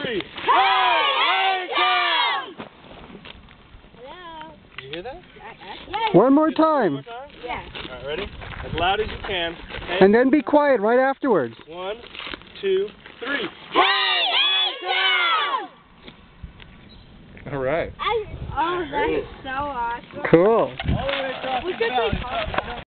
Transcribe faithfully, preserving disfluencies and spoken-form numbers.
three. Hey Hangtown! Hello. Did you hear that? Yes. One more time. One more time? Yeah. All right, ready? As loud as you can. Hey. And then be quiet right afterwards. One, two, three. Hey Hangtown! All right. Oh, that is so awesome. Cool. All the way across the valley.